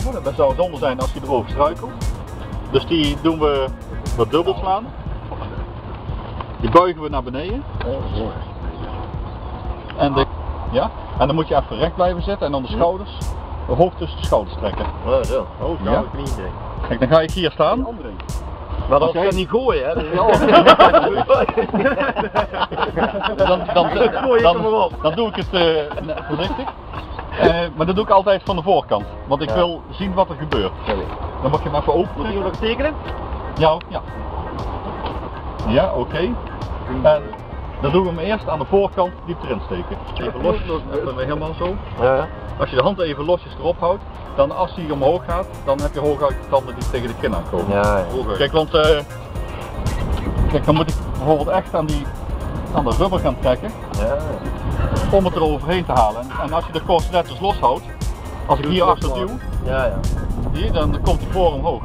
erover. Dat zou zonde zijn als hij erover struikelt. Dus die doen we wat dubbel slaan. Die buigen we naar beneden. En, en dan moet je even recht blijven zitten en dan de schouders hoog tussen de schouders trekken. Oh, zo. Oh, ja. Kijk, dan ga ik hier staan. Maar dat kan niet gooien, hè? Dan doe ik het voorzichtig. Maar dat doe ik altijd van de voorkant, want ik wil zien wat er gebeurt. Dan mag je hem even openen. Moet je nog tekenen? Ja, ja. Ja, oké. En dan doen we hem eerst aan de voorkant diep erin steken. Even los, even helemaal zo. Ja. Als je de hand even losjes erop houdt, dan als hij omhoog gaat, dan heb je hooguit de tanden die tegen de kin aankomen. Ja. Kijk, want kijk, dan moet ik bijvoorbeeld echt aan de rubber gaan trekken. Ja. Om het er overheen te halen. En als je de corsenetters loshoudt, als ik hier achter duw, hier, dan komt hij voor omhoog.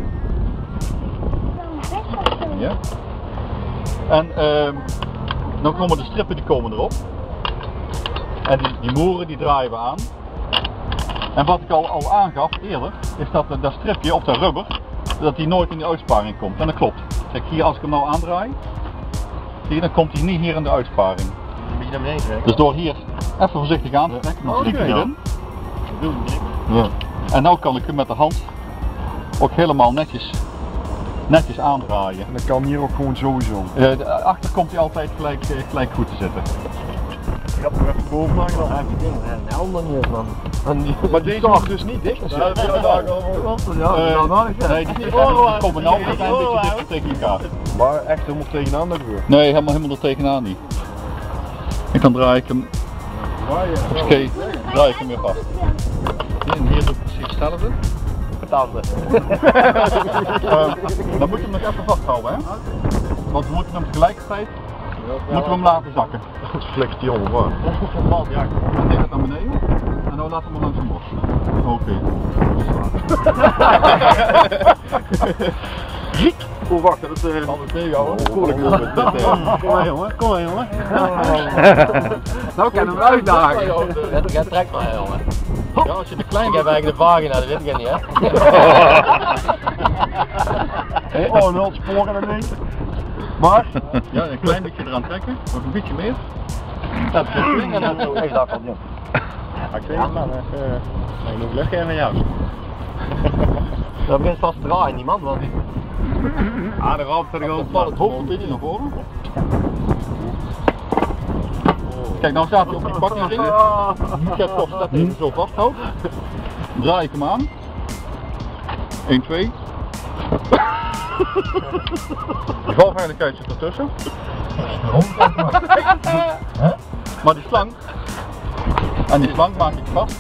Ja. En dan komen de strippen, die komen erop. En die moeren die draaien we aan. En wat ik al aangaf eerder, is dat stripje op dat rubber, dat die nooit in de uitsparing komt. En dat klopt. Kijk hier, als ik hem nou aandraai, zie je, dan komt hij niet hier in de uitsparing. Dus door hier even voorzichtig aan te trekken, dan vliegt hij erin. Ja. En nu kan ik hem met de hand ook helemaal netjes aandraaien. En dat kan hier ook gewoon sowieso. Achter komt hij altijd gelijk goed te zitten. Ik heb er even bovenaan gedaan. Ja, die dingen zijn helemaal niet, man. Maar deze mag dus niet dicht. Nee, die komen nou een klein beetje dichter tegen elkaar. Maar echt helemaal tegenaan dat gebeurt. Nee, helemaal er tegenaan niet. En dan draai ik hem. Oké, draai ik hem weer vast. En hier doe ik precies hetzelfde. Tanden. Dan moet je hem nog even vasthouden, hè? Want we moeten hem tegelijkertijd hem laten zakken. Dat flikt die onder waar. Ja, dan neem het naar beneden en dan laten we hem langs hem los. Oké. Oh wacht, dat is tegenhouden. Kom maar jongen, kom maar jongen. Nou kan hem uitdagen. Jij trekt maar jongen. Ja, als je de kleine... Ik heb eigenlijk de vagina, dat weet ik niet hè. Oh, een heel sporen en ding. Maar? Ja, een klein beetje eraan trekken, nog een beetje meer. Dat is een en dan zo even daarvan joh. Ja man, ik moet lucht geven van jou. Dat begint vast te draaien niemand, want Ah, de ramp er gewoon valt het hoofd een beetje naar voren. Kijk, nou staat hij op die bakking. Ik heb toch dat even zo vasthouden. Draai ik hem aan. 1, 2. Die valveiligheid zit ertussen. Maar die slang maak ik vast.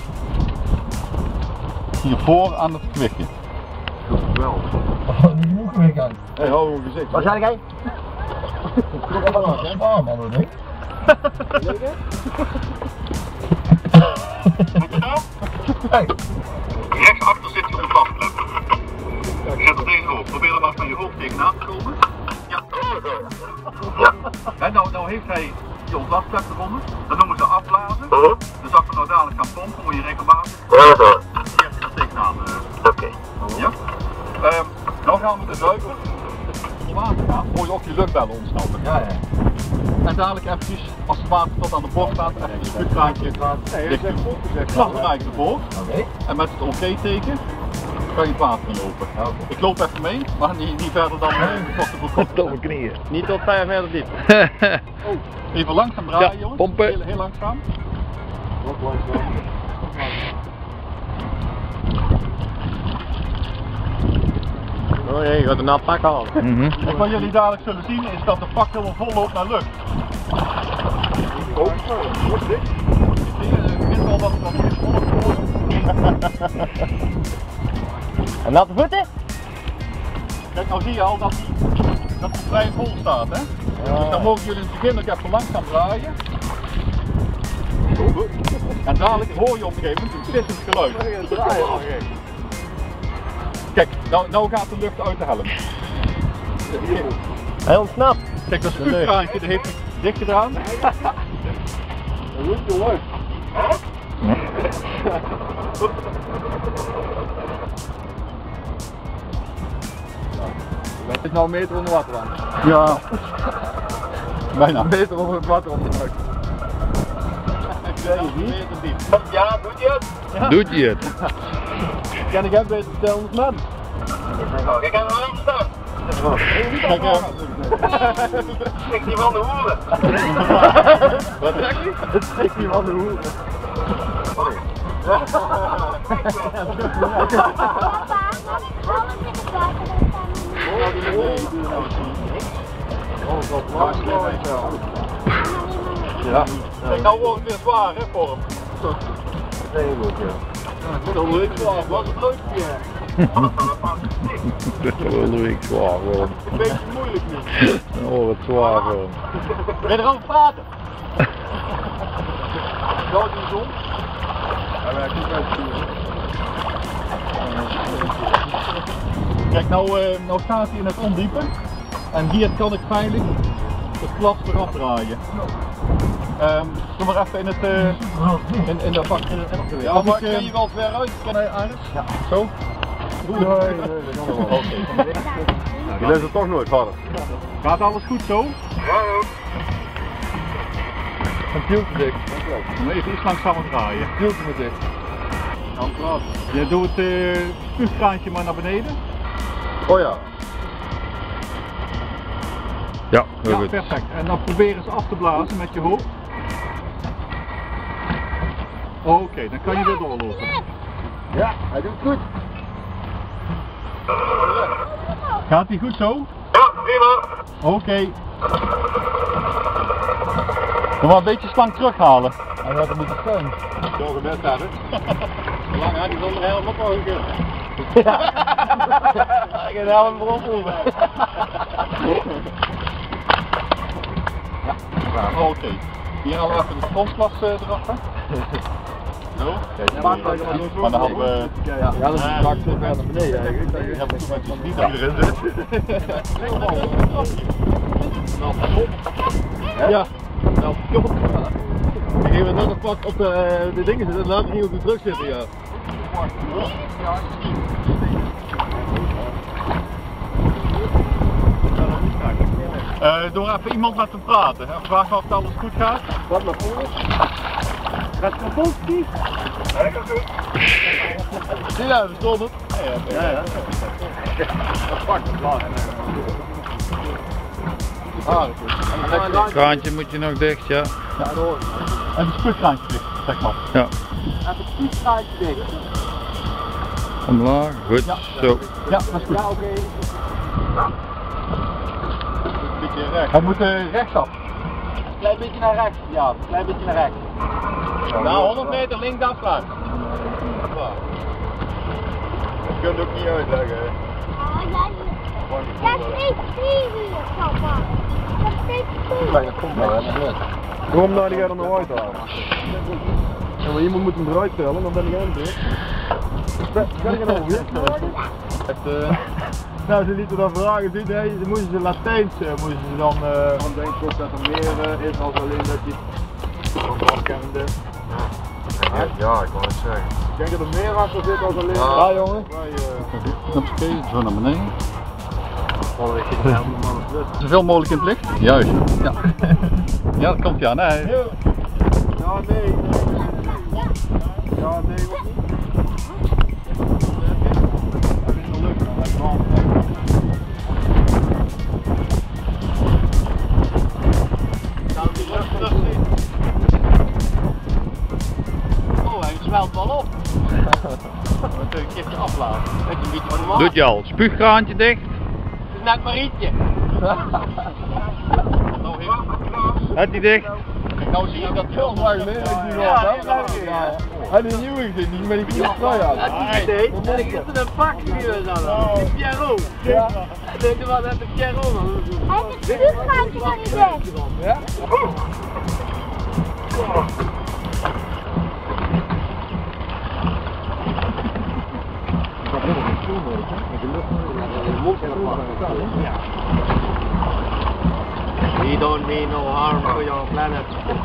Hiervoor aan het gewichtje. wel. die moet weer gaan. Hé, hou mijn gezicht. Waar zijn jij? Ah man, dat ding. Hey. Rechtsachter zit je op de vastklep. Ik zet er deze op. Probeer er maar eens met je hoofd tegenaan te komen. Ja. En nou heeft hij die ontlastklep eronder. Dat noemen ze afblazen. Dus als we nou dadelijk gaan pompen, moet je regelmatig eerst er tegenaan. Oké. Ja. Nou gaan we de duiker onder water gaan. Moet je ook die luchtbellen ontsnappen. Ja. En dadelijk eventjes, als het water tot aan de borst staat, even een spuugkraantje dicht doen. Dan draai ik ervoor. En met het oké-teken kan je het water inlopen. Ik loop even mee, maar niet verder dan tot de broek. Tot mijn knieën. Niet tot 5 meter diep. Even langzaam draaien, Ja, jongens. pompen. Heel langzaam. Wat langzaam. Oh jee, je gaat een nat pak halen. En wat jullie dadelijk zullen zien is dat de pak helemaal vol loopt naar lucht. Ik vind wel dat het nog iets vol En natte voeten? Kijk, nou zie je al dat hij vrij vol staat, hè? Dus dan mogen jullie in het begin ook even langzaam draaien. En dadelijk hoor je op een gegeven moment een sissend geluid. Kijk, nou gaat de lucht uit de helm. Hij ontsnapt. Kijk, dat spuugkraantje heeft hij dicht gedaan. Dat moet je leuk. Het is nou een meter onder water aan. Ja. Bijna. Een meter onder het water onderuit. Ja, doet je het? Doet hij het? Kan ik even beter vertellen als man? Ik heb hem staan. Kijk, Ik die van de hoeren. wat zeg je? Het steekt niet van de hoeren. Ja. Kijk, nou wordt het weer zwaar hè, voor hem. Dat is leuk zwaar, wat een leuk weer. Dat is wel leuk zwaar gewoon. Een beetje moeilijk nu. Oh, wat zwaar gewoon. Wil je erover praten? Dat is een zon. Kijk, nou staat hij in het ondiepe. En hier kan ik veilig het glas eraf draaien. Doe maar even in het in dat vak. Ja, maar kan je wel ver uit? Kan hij Aris? Ja. Zo? Nee, dat kan nog wel. Oké. Je leest het toch nooit, vader. Gaat alles goed zo? Een pieltje dicht. Dan even iets langzamer draaien. Pieltje moet dicht. Je doet het spuugkraantje maar naar beneden. Oh ja. Ja, heel Ja, goed. perfect. En dan probeer eens af te blazen met je hoofd. Oké, dan kan je weer doorlopen. Ja, hij doet het goed. Gaat die goed zo? Ja, prima. Oké. Nog maar een beetje slang terughalen. Hij had hem moeten staan. Zo gebed daar, hè? Lang had hij zonder helm ook al een keer. Ja. Ik heb helm voor opvoeren. Oké. Hier halen we even de grondglas eraf. Hè? Zo. Maar dan hadden we... Ja, dat is een bak naar beneden eigenlijk. Ja, maar het is niet dat erin zit. Ja. Nou, top. Ik ging net een pak op de dingen zitten en later ging ik op de druk zitten, ja. Door even iemand met hem praten. Hè? Vraag of het alles goed gaat. Wat naar voren? Gaat het kapot, Kies? Ja, dat is goed. Zie je nou, we stonden het. Ja. Dat pakt het laat. Kraantje moet je nog dicht, ja. En het spuugkraantje dicht, zeg maar. Ja. Even het spuugkraantje dicht. Omlaag, goed, Ja. zo. Ja, dat is goed. Ja, oké. Een beetje rechts. Hij moet rechtsaf. Klein beetje naar rechts, ja. Klein beetje naar rechts. Nou, 100 meter links afslaan. Dat kun je ook niet uitleggen. Hè. Ja, steeds hier, papa. Dat steeds hier. Dat komt wel, hè. Waarom nou die gaat er nou uit halen? Ja, maar iemand moet hem eruit tellen, dan ben ik aan de beurt. Kan ik er nog weer? Nou, ze lieten dan vragen, ze moesten ze Latijns, moesten ze dan... Dan denk ik ook dat er meer is als alleen dat je van kende. Ja, ik wou het zeggen. Ik denk dat er meer achter zit als alleen... Ja, jongen. Oké, zo naar beneden. Zoveel mogelijk in het licht. Juist. Ja. Ja, dat komt ja. Nee. Ja, nee. Ja, nee, ook niet. Oh, hij zwelt wel op. Moet een keertje aflaten. Dat is een beetje normaal. Doet je al. Spuugkraantje dicht. Het is net Marietje. Had die dicht. Nou zie je dat hij wel Ja, nee, ik zie wel. Ja. Hij is een nieuwe gezien, die met die knie trui aan. Nee, ik heb een pak hier dan. Pierrot. Ja. Denk je wat met de Pierrot dan? Hij heeft het spuuggaatje nog niet weg. Ja? We don't mean no harm to your planet.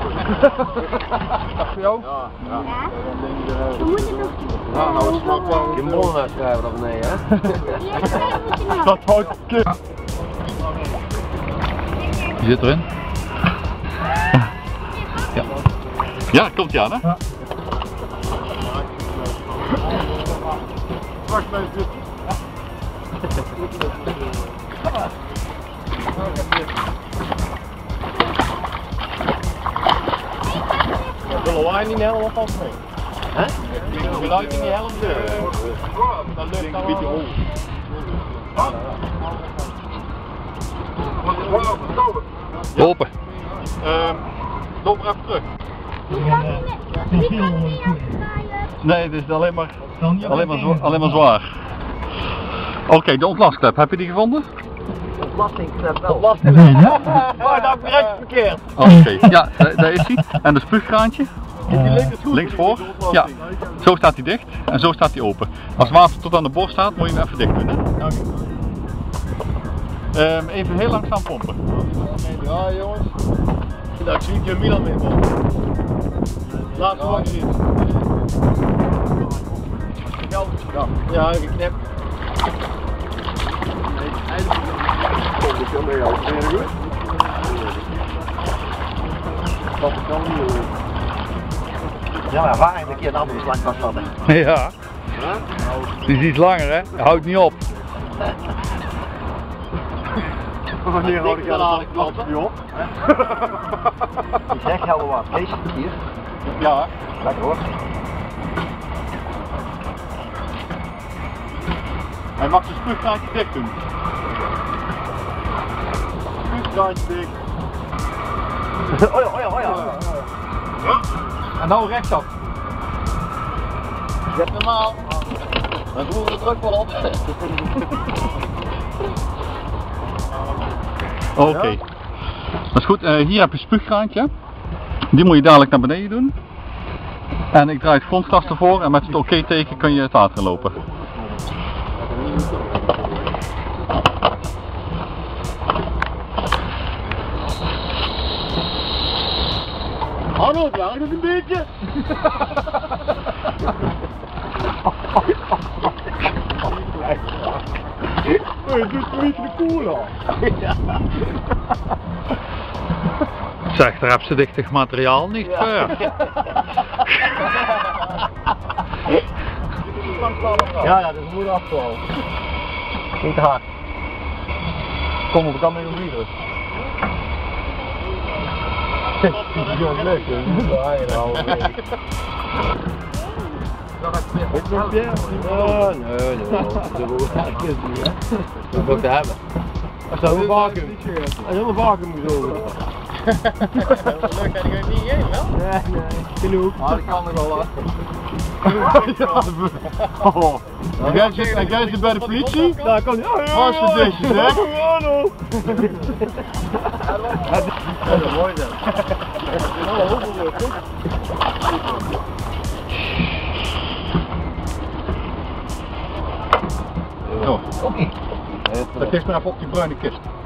Voor jou? Ja. Ja? We moeten nog... Ja, nou is het ook wel... Je moet schrijven naar beneden, hè? Ja, moet je nog. Dat houdt een keer. Die zit erin. Ja. Ja, komt ie aan hè? Ja. Straks bij het Zullen wij niet helemaal vast mee? Hè? We laten niet helemaal deur. Dan lukt het een beetje hoog. Open. Loop maar even terug. Wie kan niet afdraaien? Nee, het is alleen maar zwaar. Oké, de ontlastklep, heb je die gevonden? Belastingklep wel. Oh, dat heb ik direct verkeerd. Oké, ja, daar is hij. En de spuugkraantje? Links voor? Ja, zo staat hij dicht en zo staat hij open. Als het water tot aan de borst staat, moet je hem even dicht doen. Hè? Even heel langzaam pompen. Ja jongens. Nou, ik zie niet je Milan mee man. Laatste wat je ziet. Ja, ik knip. Ja, maar ervaring een keer een andere slag kan vatten. Ja. Die is iets langer hè, houdt niet op. Wanneer houd ik jou de op? Ik zeg helemaal wat. Kees, hier. Ja. Lekker hoor. Hij mag zijn spuugkraantje dicht doen. Spuugkraantje dicht. Oh ja. En nou rechtsaf. Je hebt normaal. Dan doen we de druk wel op. Oké. Dat is goed. Hier heb je een spuugkraantje. Die moet je dadelijk naar beneden doen. En ik draai het grondgas ervoor en met het oké teken kun je het water inlopen. Hallo, draag het een beetje. Het doet een beetje de koel aan. Zeg, daar heb ze dichtig materiaal niet voor. Ja, dat is moeilijk afgevallen. Niet te hard. Kom op, ik kan mee op dus. Dat is leuk, hè? Nee. Dat moet ik te hebben. Dat is helemaal vacuüm. Dat is helemaal vacuüm gezogen. Leuk, kan ik er niet heen, wel? Nee. Genoeg. Maar dat kan er wel, hè. En jij zit bij de politie? Daar kan hij. Hartstikke netjes, hè? Dat is mooi zo. Zo. Dat geeft maar even op die bruine kist.